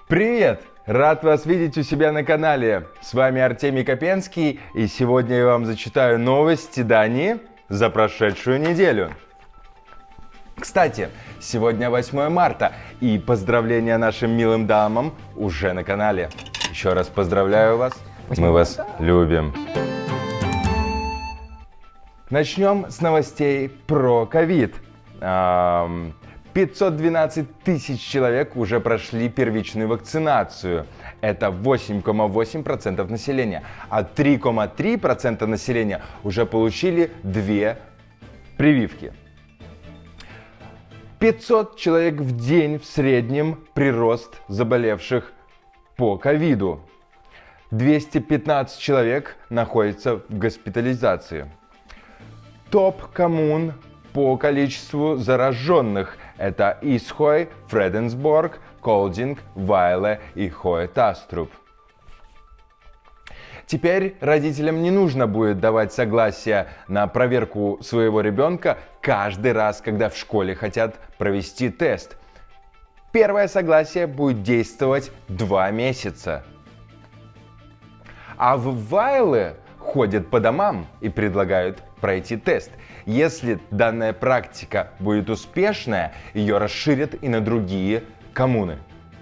Привет! Рад вас видеть у себя на канале. С вами Артемий Копенский, и сегодня я вам зачитаю новости Дании за прошедшую неделю. Кстати, сегодня 8 марта, и поздравления нашим милым дамам уже на канале. Еще раз поздравляю вас, мы вас любим. Начнем с новостей про ковид. 512 тысяч человек уже прошли первичную вакцинацию. Это 8,8% населения. А 3,3% населения уже получили 2 прививки. 500 человек в день в среднем прирост заболевших по ковиду. 215 человек находятся в госпитализации. Топ-коммун по количеству зараженных – это Исхой, Фреденсборг, Колдинг, Вайле и Хоэ-Таструб. Теперь родителям не нужно будет давать согласие на проверку своего ребенка каждый раз, когда в школе хотят провести тест. Первое согласие будет действовать 2 месяца. А в Вайле ходят по домам и предлагают пройти тест. Если данная практика будет успешная, ее расширят и на другие коммуны.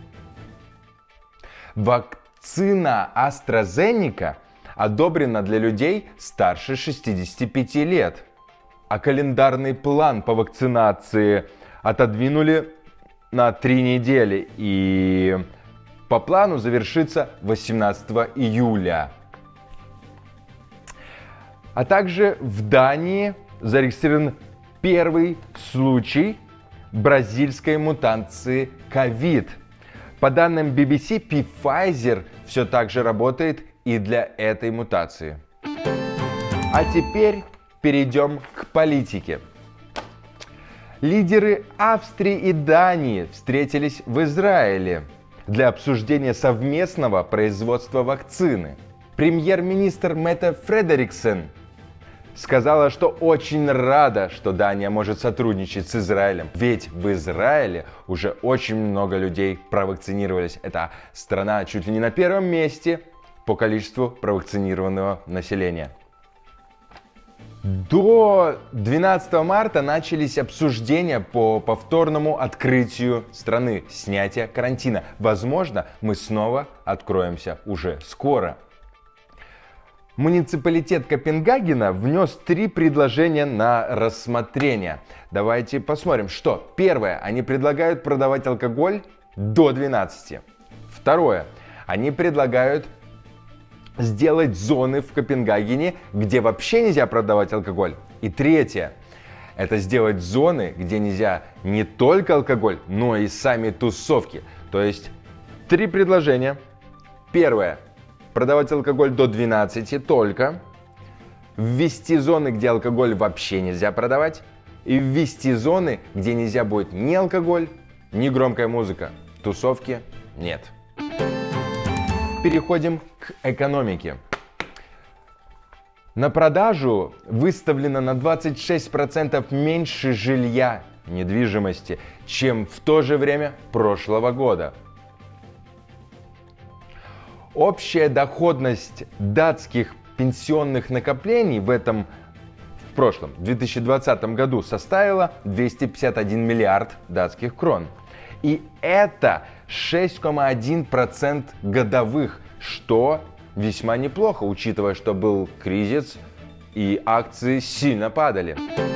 Вакцина AstraZeneca одобрена для людей старше 65 лет, а календарный план по вакцинации отодвинули на 3 недели, и по плану завершится 18 июля. А также в Дании зарегистрирован первый случай бразильской мутации COVID. По данным BBC, Pfizer все так же работает и для этой мутации. А теперь перейдем к политике. Лидеры Австрии и Дании встретились в Израиле для обсуждения совместного производства вакцины. Премьер-министр Метте Фредериксен сказала, что очень рада, что Дания может сотрудничать с Израилем. Ведь в Израиле уже очень много людей провакцинировались. Это страна чуть ли не на первом месте по количеству провакцинированного населения. До 12 марта начались обсуждения по повторному открытию страны, снятия карантина. Возможно, мы снова откроемся уже скоро. Муниципалитет Копенгагена внес 3 предложения на рассмотрение. Давайте посмотрим, что. Первое. Они предлагают продавать алкоголь до 12. Второе. Они предлагают сделать зоны в Копенгагене, где вообще нельзя продавать алкоголь. И третье. Это сделать зоны, где нельзя не только алкоголь, но и сами тусовки. То есть 3 предложения. Первое. Продавать алкоголь до 12 только. Ввести зоны, где алкоголь вообще нельзя продавать. И ввести зоны, где нельзя будет ни алкоголь, ни громкая музыка. Тусовки нет. Переходим к экономике. На продажу выставлено на 26% меньше жилья, недвижимости, чем в то же время прошлого года. Общая доходность датских пенсионных накоплений в прошлом, 2020 году составила 251 миллиард датских крон. И это 6,1% годовых, что весьма неплохо, учитывая, что был кризис и акции сильно падали.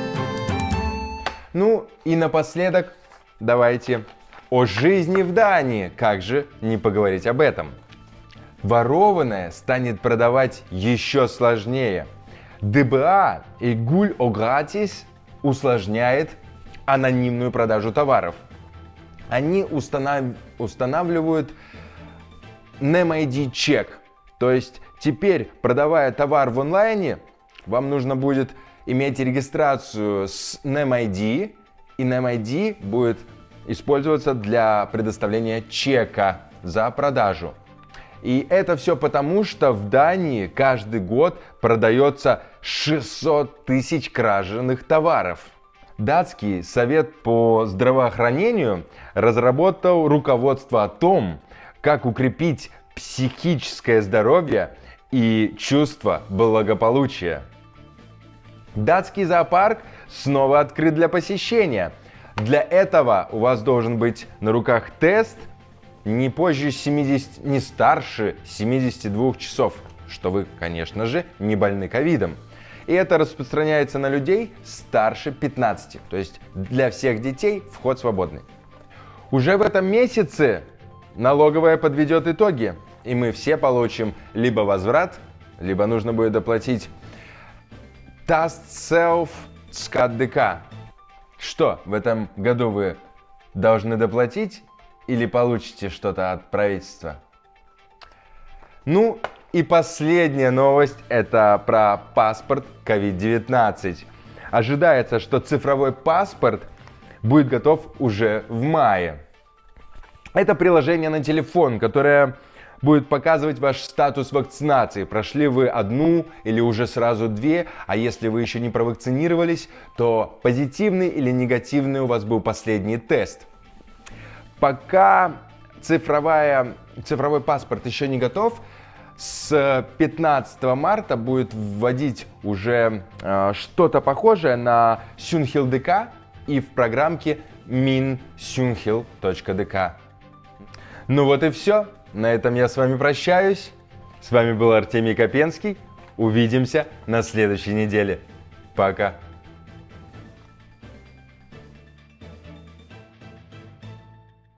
Ну и напоследок давайте о жизни в Дании. Как же не поговорить об этом? Ворованное станет продавать еще сложнее. ДБА и Гуль О Гратис усложняет анонимную продажу товаров. Они устанавливают NemID-чек. То есть теперь, продавая товар в онлайне, вам нужно будет иметь регистрацию с NemID, и NemID будет использоваться для предоставления чека за продажу. И это все потому, что в Дании каждый год продается 600 тысяч краженных товаров. Датский совет по здравоохранению разработал руководство о том, как укрепить психическое здоровье и чувство благополучия. Датский зоопарк снова открыт для посещения. Для этого у вас должен быть на руках тест не старше 72 часов, что вы, конечно же, не больны ковидом. И это распространяется на людей старше 15, то есть для всех детей вход свободный. Уже в этом месяце налоговая подведет итоги, и мы все получим либо возврат, либо нужно будет доплатить Task Self ДК. Что, в этом году вы должны доплатить или получите что-то от правительства? Ну и последняя новость – это про паспорт COVID-19. Ожидается, что цифровой паспорт будет готов уже в мае. Это приложение на телефон, которое будет показывать ваш статус вакцинации. Прошли вы одну или уже сразу две, а если вы еще не провакцинировались, то позитивный или негативный у вас был последний тест. Пока цифровой паспорт еще не готов, с 15 марта будет вводить уже что-то похожее на Сюнхил ДК и в программке min.synhil.dk. Ну вот и все. На этом я с вами прощаюсь. С вами был Артемий Копенский. Увидимся на следующей неделе. Пока.